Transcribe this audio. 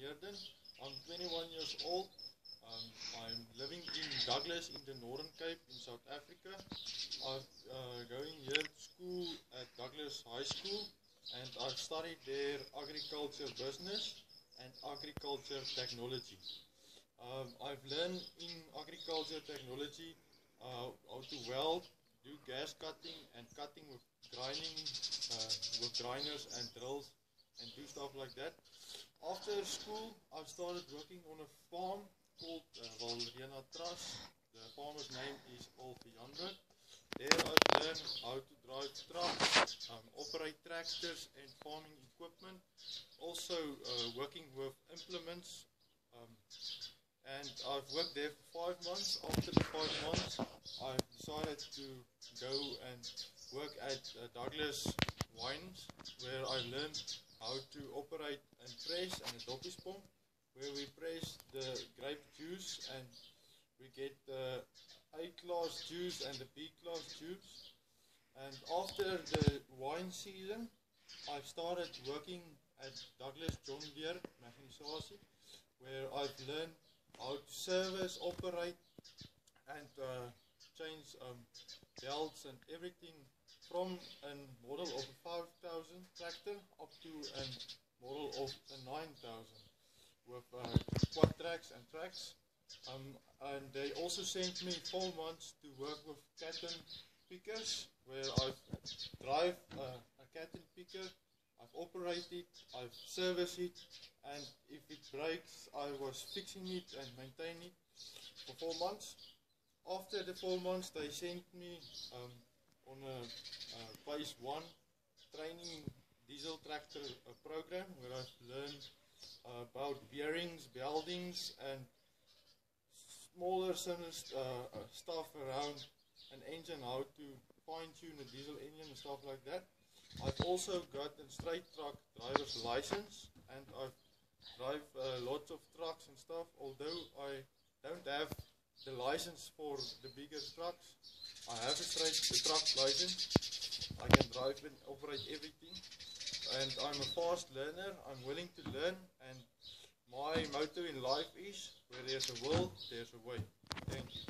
Heerden. I'm 21 years old. I'm living in Douglas in the Northern Cape in South Africa. I'm going here to school at Douglas High School, and I've studied there agriculture business and agriculture technology. I've learned in agriculture technology how to weld, do gas cutting and cutting with grinding, with grinders and drills, and do stuff like that. After school, I started working on a farm called Valrena Trust. The farmer's name is Jan-Abram. There I've learned how to drive trucks, operate tractors and farming equipment. Also working with implements. And I've worked there for 5 months. After the 5 months, I decided to go and work at Douglas Wines, where I learned how to operate a press and a doppie pump, where we press the grape juice and we get the A-class juice and the B-class juice. And after the wine season, I started working at Douglas John Deere Mechanisatie, where I've learned how to service, operate, and change belts and everything from a model of a 5000 tractor up to a model of a 9000 with quad tracks and tracks. And they also sent me 4 months to work with cotton pickers, where I've drive a cotton picker, I've operated, I've serviced it, and if it breaks, I was fixing it and maintaining it for 4 months. After the 4 months, they sent me on a phase 1 training diesel tractor program, where I've learned about bearings, beldings, and smaller stuff around an engine, how to fine-tune a diesel engine and stuff like that. I've also got a straight truck driver's license, and I've drive lots of trucks and stuff. Although I don't have the license for the bigger trucks, I have a straight truck license. I can drive and operate everything, and I'm a fast learner. I'm willing to learn, and my motto in life is, where there's a will, there's a way. Thank you.